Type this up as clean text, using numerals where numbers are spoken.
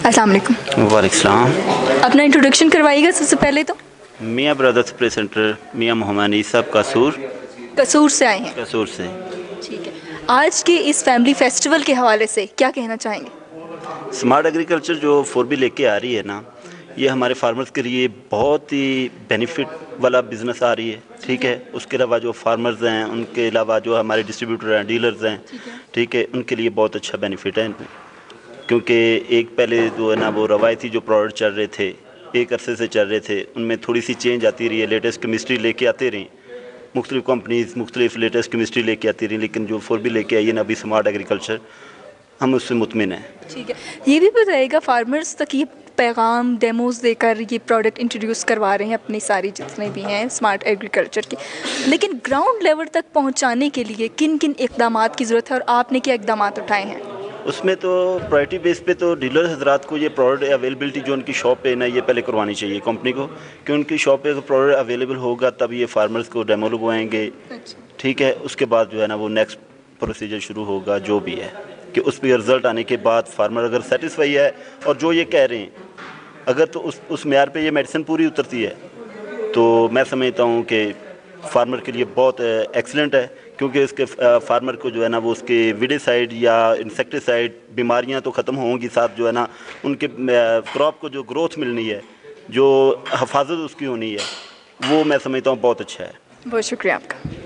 अस्सलाम वालेकुम। वालेकुम सलाम। अपना इंट्रोडक्शन करवाइएगा सबसे पहले तो। मियाँ ब्रदर्स प्रेस सेंटर, मियाँ मोहम्मद ईसा कसूर, कसूर से आए हैं। कसूर से। ठीक है, आज के इस फैमिली फेस्टिवल के हवाले से क्या कहना चाहेंगे? स्मार्ट एग्रीकल्चर जो 4B लेके आ रही है ना, ये हमारे फार्मर्स के लिए बहुत ही बेनिफिट वाला बिज़नेस आ रही है। ठीक है, उसके अलावा जो फार्मर्स हैं, उनके अलावा जो हमारे डिस्ट्रीब्यूटर हैं, डीलर्स हैं, ठीक है, उनके लिए बहुत अच्छा बेनिफिट है इनमें। क्योंकि एक पहले जो है ना वो रवायती जो प्रोडक्ट चल रहे थे, एक अरसे से चल रहे थे, उनमें थोड़ी सी चेंज आती रही है, लेटेस्ट केमिस्ट्री लेके आते रहीं, मुख्तलिफ कंपनीज मुख्तलिफ लेटेस्ट केमिस्ट्री लेके आती रही, लेकिन जो 4B लेके आई है ना अभी स्मार्ट एग्रीकल्चर, हम उससे मुतमिन हैं। ठीक है, ये भी बताइएगा फार्मर्स तक ये पैगाम डेमोज देकर ये प्रोडक्ट इंट्रोड्यूस करवा रहे हैं अपनी सारी जितने भी हैं स्मार्ट एग्रीकल्चर के, लेकिन ग्राउंड लेवल तक पहुंचाने के लिए किन किन इक़दामात की ज़रूरत है और आपने क्या इक़दामात उठाए हैं? उसमें तो प्रायोरिटी बेस पे तो डीलर हजरात को ये प्रोडक्ट अवेलेबिलिटी जो उनकी शॉप पे ना, ये पहले करवानी चाहिए कंपनी को, कि उनकी शॉप पे अगर प्रोडक्ट अवेलेबल होगा तब ये फार्मर्स को डेमो लगवाएंगे। ठीक है, उसके बाद जो है ना वो नेक्स्ट प्रोसीजर शुरू होगा जो भी है, कि उस पर रिज़ल्ट आने के बाद फार्मर अगर सेटिस्फाई है और जो ये कह रहे हैं, अगर तो उस मेयार पे ये मेडिसिन पूरी उतरती है, तो मैं समझता हूँ कि फार्मर के लिए बहुत एक्सीलेंट है। क्योंकि इसके फार्मर को जो है ना वो उसके विडिसाइड या इंसेक्टिसाइड बीमारियां तो ख़त्म होंगी, साथ जो है ना उनके क्रॉप को जो ग्रोथ मिलनी है, जो हिफाजत उसकी होनी है, वो मैं समझता हूँ बहुत अच्छा है। बहुत शुक्रिया आपका।